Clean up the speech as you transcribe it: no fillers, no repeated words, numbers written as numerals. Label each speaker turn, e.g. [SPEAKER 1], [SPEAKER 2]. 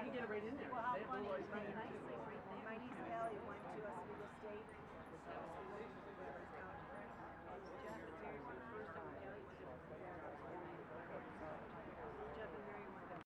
[SPEAKER 1] can get it right in there.
[SPEAKER 2] Well, how
[SPEAKER 1] They have
[SPEAKER 2] funny.
[SPEAKER 1] Leroy's right there.
[SPEAKER 2] Nicely right there. My niece Allie went to Oswego State.